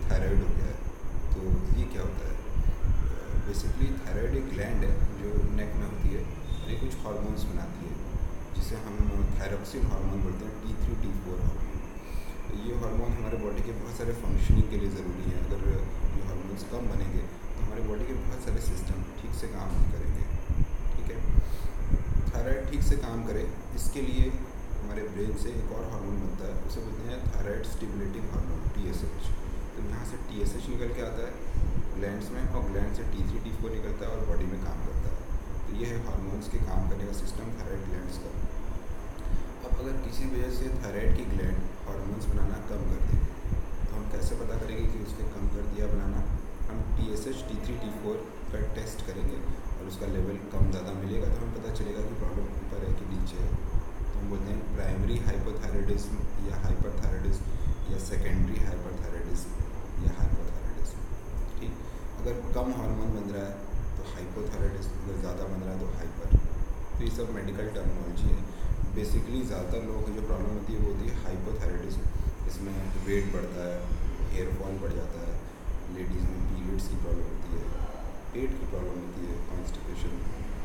Thyroid हो गया है। तो ये क्या होता है? बेसिकली थायराइड एक ग्लैंड है जो नेक में होती है। ये कुछ हार्मोन्स बनाती है जिसे हम थायरोक्सिन हार्मोन बोलते हैं, T3 T4 हार्मोन। तो ये हार्मोन हमारे बॉडी के बहुत सारे फंक्शनिंग के लिए ज़रूरी है। अगर ये हार्मोन्स कम बनेंगे तो हमारे बॉडी के बहुत सारे सिस्टम ठीक से काम नहीं करेंगे। ठीक है, थायराइड ठीक से काम करे इसके लिए हमारे ब्रेन से एक और हार्मोन बनता है, उसे बोलते हैं थायराइड स्टिमुलेटिंग हार्मोन, TSH। तो यहाँ से TSH निकल के आता है ग्लैंड्स में, और ग्लैंड से T3 T4 निकलता है और बॉडी में काम करता है। तो ये है हार्मोन्स के काम करने का सिस्टम थायराइड ग्लैंड्स का। अब अगर किसी वजह से थायराइड की ग्लैंड हार्मोन्स बनाना कम कर दे तो हम कैसे पता करेंगे कि उसने कम कर दिया बनाना? हम TSH T3 T4 का टेस्ट करेंगे और उसका लेवल कम ज़्यादा मिलेगा तो हमें पता चलेगा कि प्रॉब्लम ऊपर है कि नीचे है। तो हम बोलते हैं प्राइमरी हाइपोथायराइडिज्म या हाइपरथायराइडिज्म या सेकेंडरी हाइपरथायराइडिज्म या हाइपोथायराइडिज्म। ठीक, अगर कम हार्मोन बन रहा है तो हाइपोथायराइडिज्म, अगर ज़्यादा बन रहा है तो हाइपर। तो ये सब मेडिकल टर्मिनोलॉजी है। बेसिकली ज़्यादातर लोगों की जो प्रॉब्लम होती है वो होती है हाइपोथायराइडिज्म। इसमें वेट बढ़ता है, हेयर फॉल बढ़ जाता है, लेडीज़ में पीरियड्स की प्रॉब्लम होती है, पेट की प्रॉब्लम होती है, कॉन्स्टिपेशन,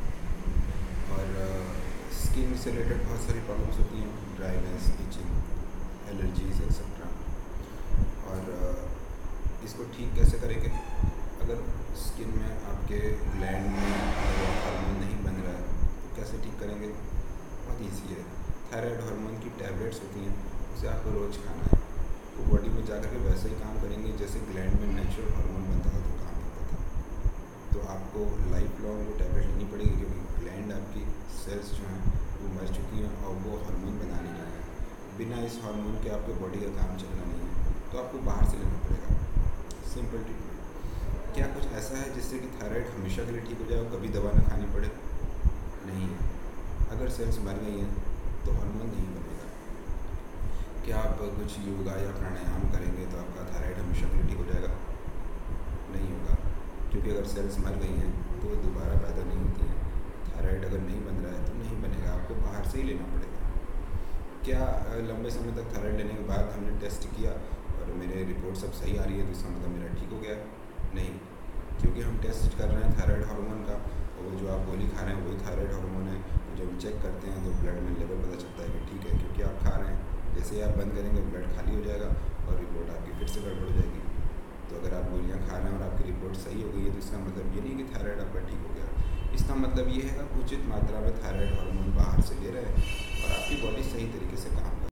और स्किन से रिलेटेड बहुत सारी प्रॉब्लम्स होती हैं, ड्राइनेस, इचिंग, एलर्जीज एक्सेट्रा। और इसको ठीक कैसे करेंगे? अगर स्किन में आपके ग्लैंड में हार्मोन नहीं बन रहा है तो कैसे ठीक करेंगे? बहुत ईजी है। थायराइड हार्मोन की टैबलेट्स होती हैं, उसे आपको रोज़ खाना है। वो बॉडी में जाकर के वैसे ही काम करेंगे जैसे ग्लैंड में नेचुरल हार्मोन बनता था तो काम करता था। तो आपको लाइफ लॉन्ग वो टैबलेट लेनी पड़ेगी क्योंकि ग्लैंड आपकी सेल्स जो हैं वो मर चुकी हैं और वो हार्मोन बना नहीं रहे हैं। बिना इस हार्मोन के आपके बॉडी का काम चलना नहीं है, तो आपको बाहर से लेना पड़ेगा। Simple treatment. क्या कुछ ऐसा है जिससे कि थायराइड हमेशा के लिए ठीक हो जाए और कभी दवा ना खानी पड़े? नहीं है। अगर सेल्स मर गई हैं तो हार्मोन नहीं बनेगा। क्या आप कुछ योगा या प्राणायाम करेंगे तो आपका थायराइड हमेशा के लिए ठीक हो जाएगा? नहीं होगा, क्योंकि अगर सेल्स मर गई हैं तो वो दोबारा पैदा नहीं होती हैं। थायराइड अगर नहीं बन रहा है तो नहीं बनेगा, आपको बाहर से ही लेना पड़ेगा। क्या लंबे समय तक थायराइड लेने के बाद हमने टेस्ट किया और मेरे रिपोर्ट सब सही आ रही है तो इसका मतलब मेरा ठीक हो गया? नहीं, क्योंकि हम टेस्ट कर रहे हैं थायराइड हार्मोन का, और वो जो आप गोली खा रहे हैं वही थायराइड हार्मोन है। जब चेक करते हैं तो ब्लड में लेवल पता चलता है कि ठीक है, क्योंकि आप खा रहे हैं। जैसे ही आप बंद करेंगे ब्लड खाली हो जाएगा और रिपोर्ट आपकी फिर से गड़बड़ हो जाएगी। तो अगर आप गोलियां खा रहे हैं और आपकी रिपोर्ट सही हो गई है तो इसका मतलब ये नहीं कि थायराइड आपका ठीक हो गया। इसका मतलब ये है कि उचित मात्रा में थायराइड हार्मोन बाहर से ले रहे हैं और आपकी बॉडी सही तरीके से काम